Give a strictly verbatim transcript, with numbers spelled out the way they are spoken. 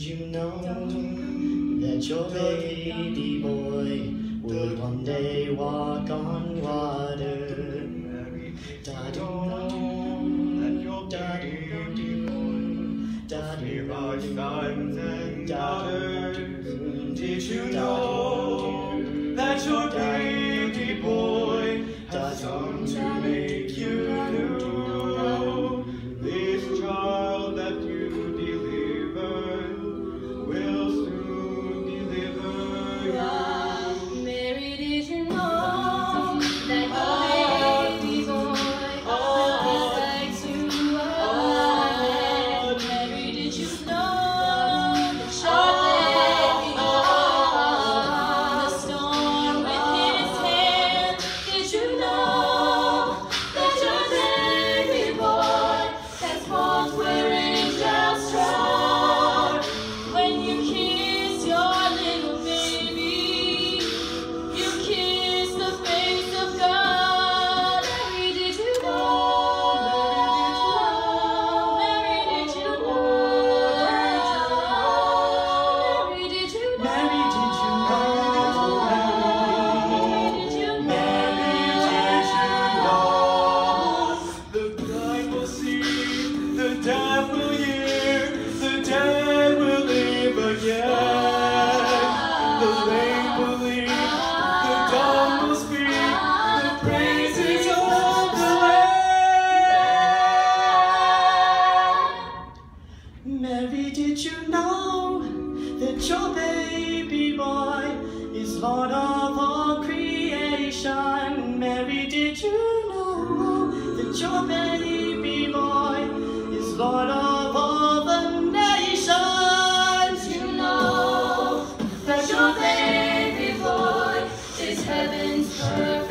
Did you know that your baby boy would one day walk on water? Did you know that your baby boy must be my sons and daughters? Did you know that your baby boy has come to make you new? This child that you delivered will soon deliver you. Mary, did you know that your baby boy was like to us? Mary, did you know that your baby boy the storm with his hand? Did you know that your baby boy has walked where angels trod? When you kiss your little baby, you kiss the face of God. Mary, did you know? Mary, did you know? Mary, did you know? Mary, did you know? Mary, did you know? Mary, did you know? The blind will see, the deaf will hear, the dead will live again. The lame will leap, the dumb will speak, the praises of the Lamb. Mary, did you know that your baby boy is Lord of all creation? Mary, did you know that your baby boy is Lord of all the nations? You know that your baby boy is heaven's first.